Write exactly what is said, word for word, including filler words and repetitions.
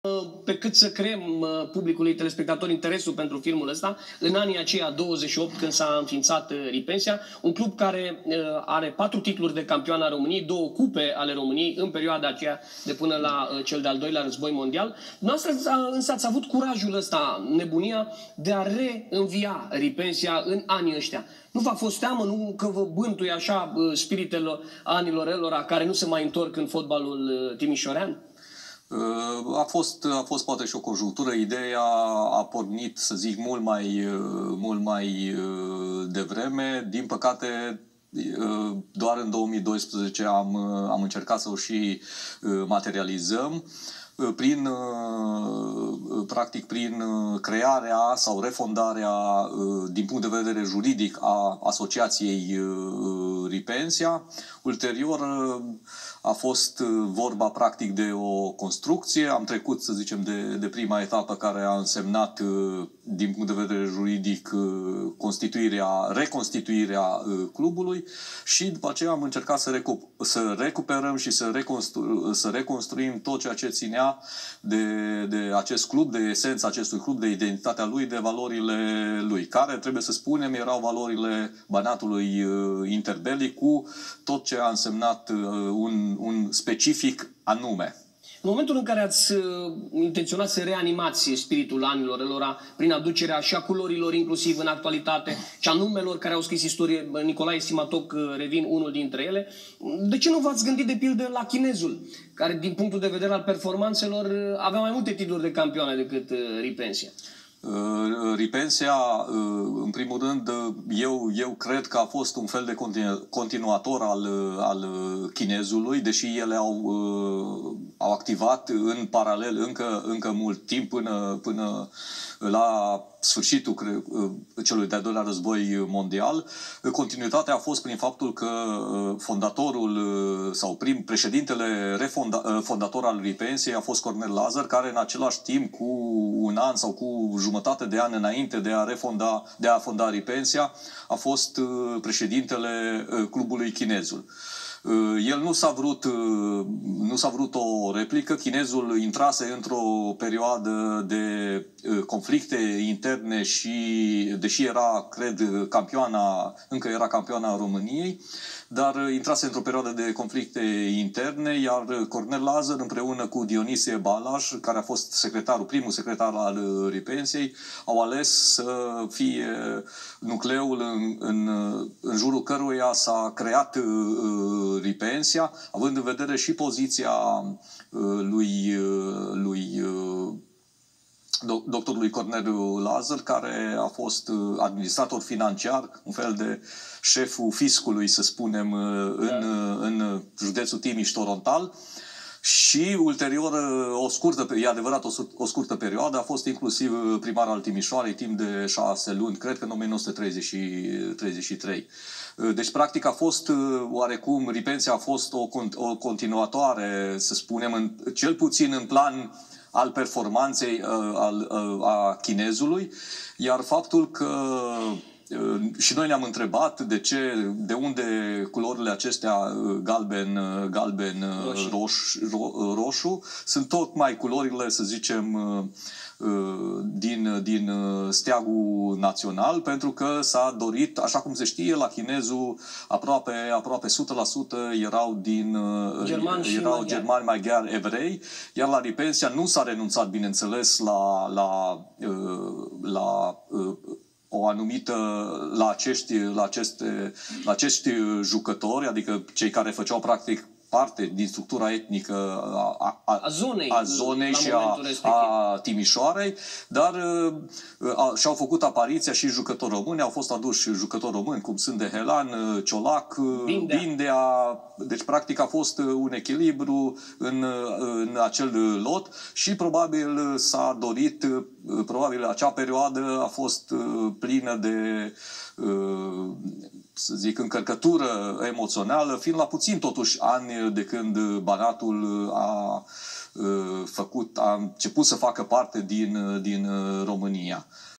Pe cât să creăm publicului telespectator interesul pentru filmul ăsta, în anii aceia douăzeci și opt, când s-a înființat Ripensia, un club care are patru titluri de campion al României, două cupe ale României în perioada aceea de până la cel de-al doilea război mondial. Noastră însă ați avut curajul ăsta, nebunia de a reînvia Ripensia în anii ăștia. Nu v-a fost teamă, nu că vă bântuie așa spiritele anilor elora care nu se mai întorc în fotbalul timișorean? A fost, a fost poate și o conjunctură. Ideea a pornit, să zic, mult mai, mult mai devreme. Din păcate, doar în două mii doisprezece am, am încercat să o și materializăm. Prin, practic, prin crearea sau refondarea, din punct de vedere juridic, a Asociației Ripensia. Ulterior a fost vorba, practic, de o construcție. Am trecut, să zicem, de, de prima etapă care a însemnat, din punct de vedere juridic, constituirea, reconstituirea clubului și după aceea am încercat să, recu să recuperăm și să, reconstru să reconstruim tot ceea ce ținea de, de acest club, de esența acestui club, de identitatea lui, de valorile lui, care, trebuie să spunem, erau valorile Banatului interbelic, cu tot ce a însemnat un, un specific anume. În momentul în care ați intenționat să reanimați spiritul anilor elora prin aducerea și a culorilor inclusiv în actualitate și a numelor care au scris istorie, Nicolae Stimatoc revin unul dintre ele, de ce nu v-ați gândit de pildă la Chinezul, care din punctul de vedere al performanțelor avea mai multe titluri de campioane decât Ripensia? Ripensia, în primul rând, eu, eu cred că a fost un fel de continu, continuator al, al Chinezului, deși ele au, au activat în paralel încă, încă mult timp, până, până la sfârșitul cred, celui de-al doilea război mondial. Continuitatea a fost prin faptul că fondatorul sau prim președintele refonda, fondator al Ripensiei a fost Cornel Lazar, care în același timp, cu un an sau cu jumătate de an înainte de a refonda, de a fonda Ripensia, a fost președintele clubului Chinezul. El nu s-a vrut, nu s-a vrut o replică. Chinezul intrase într-o perioadă de conflicte interne și, deși era, cred, campioana, încă era campioana României, dar intrase într-o perioadă de conflicte interne, iar Cornel Lazar, împreună cu Dionisie Balaj, care a fost secretarul, primul secretar al Ripensiei, au ales să fie nucleul în, în, în jurul căruia s-a creat Ripensia, având în vedere și poziția lui, lui doctorului Corneliu Lazar, care a fost administrator financiar, un fel de șeful fiscului, să spunem, în, în județul Timiș-Torontal. Și ulterior, o scurtă, e adevărat, o, o scurtă perioadă, a fost inclusiv primar al Timișoarei timp de șase luni, cred că în o mie nouă sute treizeci și trei. Deci, practic, a fost oarecum, Ripensia a fost o, o continuatoare, să spunem, în, cel puțin în plan al performanței al, a Chinezului, iar faptul că și noi ne-am întrebat de ce, de unde culorile acestea galben, galben roșu, ro, roșu, sunt tocmai culorile, să zicem, din, din steagul național, pentru că s-a dorit, așa cum se știe, la Chinezul aproape, aproape o sută la sută erau din germani, erau germani, maghiari, evrei, iar la Ripensia nu s-a renunțat, bineînțeles, la, la, la o anumită, la acești, la, aceste, la acești jucători, adică cei care făceau practic parte din structura etnică a, a, a zonei, a zonei și a, a Timișoarei, dar și-au făcut apariția și jucători români, au fost aduși jucători români, cum sunt Dehelan, Ciolac, Bindea. Bindea. Deci, practic, a fost un echilibru în, în acel lot și probabil s-a dorit, probabil acea perioadă a fost plină de, să zic, încărcătură emoțională, fiind la puțin totuși ani de când Banatul a făcut, a început să facă parte din, din România.